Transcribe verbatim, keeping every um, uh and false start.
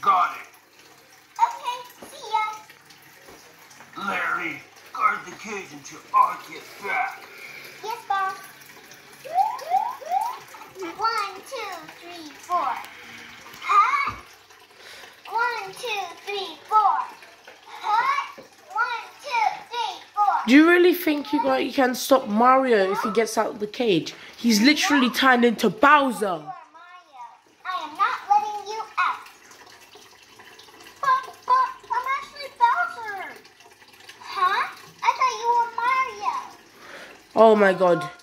Got it. Okay, see ya. Larry, guard the cage until I get back. Yes, boss. One, two, three, four. Hut. One, two, three, four. Hut. One, two, three, four. Do you really think you got you can stop Mario if he gets out of the cage? He's literally turned into Bowser. You are Mario. I am not letting you out. But, but, I'm actually Bowser. Huh? I thought you were Mario. Oh my god.